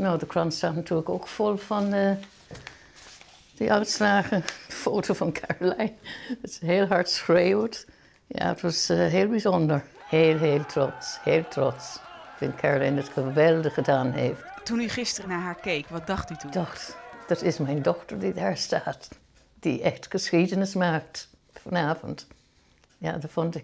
Nou, de krant staat natuurlijk ook vol van die uitslagen. De foto van Caroline. Dat is heel hard schreeuwt. Ja, het was heel bijzonder. Heel trots. Heel trots. Ik vind Caroline het geweldig gedaan heeft. Toen u gisteren naar haar keek, wat dacht u toen? Ik dacht, dat is mijn dochter die daar staat. Die echt geschiedenis maakt vanavond. Ja, dat vond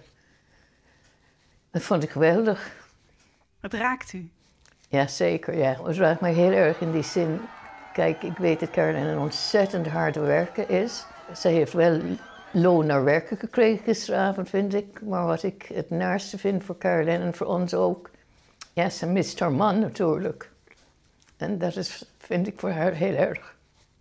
ik geweldig. Het raakt u? Ja, zeker. Ja. Het raakt mij heel erg in die zin. Kijk, ik weet dat Caroline een ontzettend harde werker is. Zij heeft wel loon naar werken gekregen gisteravond, vind ik. Maar wat ik het naarste vind voor Caroline en voor ons ook... Ja, ze mist haar man natuurlijk. En dat is, vind ik voor haar heel erg.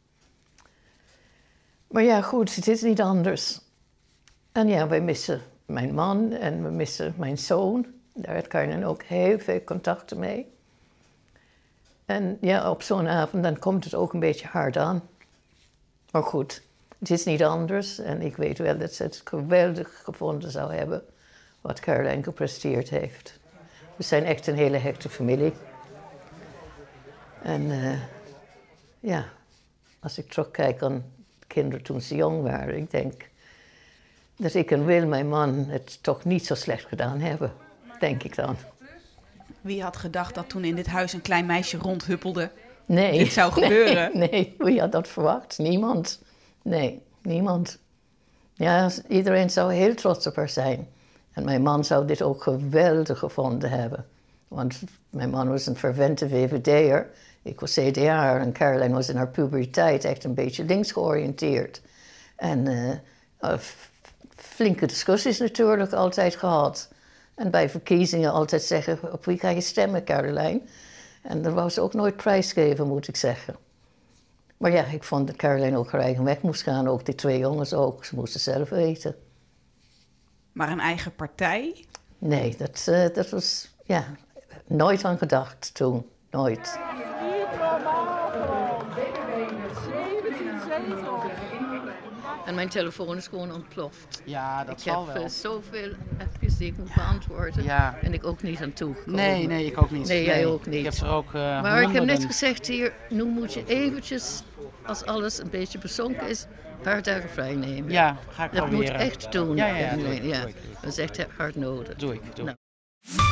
Maar ja, goed, het is niet anders. En ja, wij missen mijn man en we missen mijn zoon. Daar heeft Caroline ook heel veel contacten mee. En ja, op zo'n avond dan komt het ook een beetje hard aan. Maar goed, het is niet anders. En ik weet wel dat ze het geweldig gevonden zou hebben wat Caroline gepresteerd heeft. We zijn echt een hele hechte familie. En ja, als ik terugkijk aan kinderen toen ze jong waren, ik denk dat ik en Wil, mijn man, het toch niet zo slecht gedaan hebben, denk ik dan. Wie had gedacht dat toen in dit huis een klein meisje rondhuppelde, Nee. dit zou gebeuren? Nee, wie had dat verwacht? Niemand. Nee, niemand. Ja, iedereen zou heel trots op haar zijn. En mijn man zou dit ook geweldig gevonden hebben. Want mijn man was een fervente VVD'er. Ik was CDA en Caroline was in haar puberteit echt een beetje links georiënteerd. En flinke discussies natuurlijk altijd gehad. En bij verkiezingen altijd zeggen, op wie ga je stemmen, Caroline? En dat wou ze ook nooit prijsgeven, moet ik zeggen. Maar ja, ik vond dat Caroline ook haar eigen weg moest gaan. Ook die twee jongens ook. Ze moesten zelf weten. Maar een eigen partij? Nee, dat was, ja, nooit aan gedacht toen. Nooit. En mijn telefoon is gewoon ontploft. Ja, dat zal wel. Ik heb zoveel appjes die ik moet beantwoorden. Ja. En ik ook niet aan toegekomen. Nee, ik ook niet. Nee, jij ook niet. Ik heb er ook maar ik heb net gezegd hier, nu moet je eventjes, als alles een beetje bezonken is, een paar dagen vrij nemen. Ja, ga ik dat proberen. Dat moet echt doen. Ja, doe ik. Dat is echt hard nodig. Doe ik. Nou.